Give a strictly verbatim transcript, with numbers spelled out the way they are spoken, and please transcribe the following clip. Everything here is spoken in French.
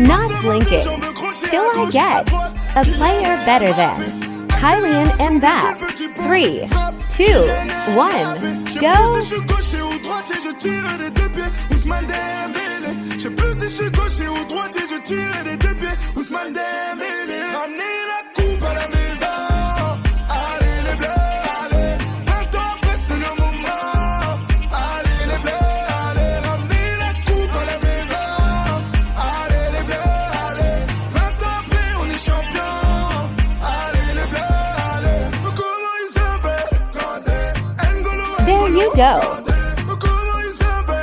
Not blinking. Till I get a player better than Kylian Mbappe. Three, two, one, go! Je tire des deux pieds, Ousmane Dembélé. Je sais plus si je suis gaucher ou droitier, je tire des deux pieds, Ousmane Dembélé. Ramenez la coupe à la maison, allez les bleus, allez. Vingt ans après c'est le moment, allez les bleus, allez. Ramenez la coupe à la maison, allez les bleus, allez. Vingt ans après on est champion, allez les bleus, allez. Comment ils s'appellent, Kanté, N'Golo, There you go.